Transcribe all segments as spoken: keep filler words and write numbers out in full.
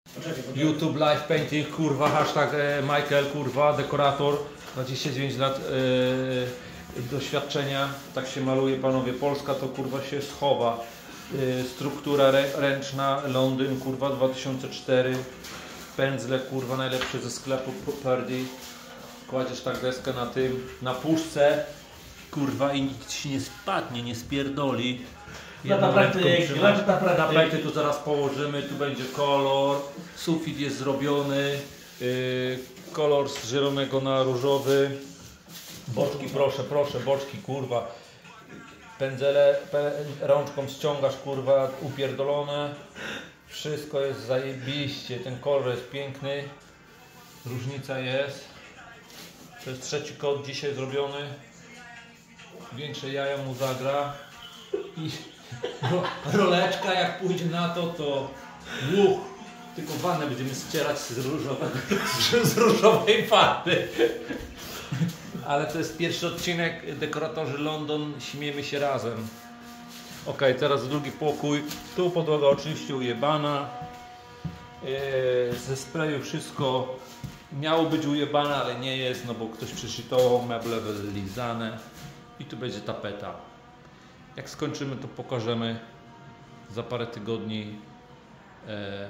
Poczekaj, poczekaj. YouTube Live Painting, kurwa, hashtag e, Michael, kurwa, dekorator, dwadzieścia dziewięć lat e, doświadczenia, tak się maluje, panowie, Polska to kurwa się schowa. E, struktura rę, ręczna, Londyn, kurwa, dwa tysiące cztery, pędzle, kurwa, najlepsze ze sklepu Purdy. Kładziesz tak deskę na tym, na puszce, kurwa, i nic ci nie spadnie, nie spierdoli. Jedną ręką trzymasz. Tapety tu zaraz położymy, tu będzie kolor, sufit jest zrobiony, yy, kolor z zielonego na różowy. Boczki, proszę, proszę, boczki, kurwa. Pędzele, pę, rączką ściągasz, kurwa, upierdolone. Wszystko jest zajebiście, ten kolor jest piękny. Różnica jest. To jest trzeci kod dzisiaj zrobiony. Większe jaja mu zagra. I roleczka, jak pójdzie na to, to łuch, tylko wannę będziemy ścierać z, różowego, z różowej farby. Ale to jest pierwszy odcinek, dekoratorzy London, śmiejemy się razem. Ok, teraz drugi pokój, tu podłoga oczywiście ujebana, yy, ze sprayu wszystko miało być ujebane, ale nie jest, no bo ktoś przyszytował, meble wylizane i tu będzie tapeta. Jak skończymy, to pokażemy za parę tygodni, e,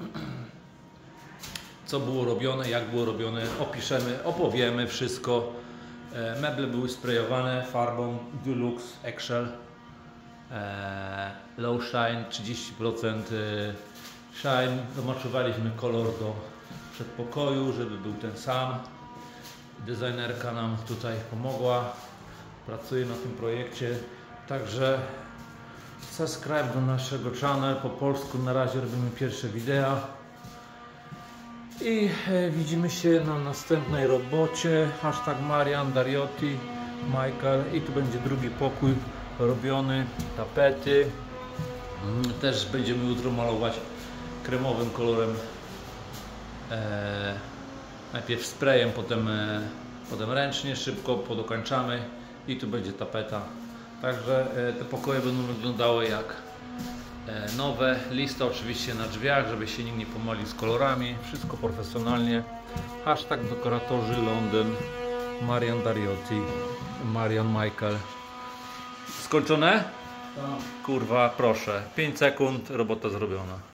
co było robione, jak było robione, opiszemy, opowiemy wszystko. E, meble były sprayowane farbą Dulux Excel, e, Low Shine, trzydzieści procent Shine. Domaczowaliśmy kolor do przedpokoju, żeby był ten sam. Designerka nam tutaj pomogła, pracuje na tym projekcie. Także subscribe do naszego channel, po polsku na razie robimy pierwsze wideo i e, widzimy się na następnej robocie. Hashtag Marian Dariotti, Michael, i tu będzie drugi pokój robiony, tapety. Mm, też będziemy jutro malować kremowym kolorem, e, najpierw sprayem, potem, e, potem ręcznie, szybko podokończamy i tu będzie tapeta. Także e, te pokoje będą wyglądały jak e, nowe. Lista oczywiście na drzwiach, żeby się nikt nie pomylił z kolorami. Wszystko profesjonalnie. Hashtag dekoratorzy Londyn, Marian Dariotti, Marian Michael. Skończone? Tak. Kurwa, proszę. pięć sekund, robota zrobiona.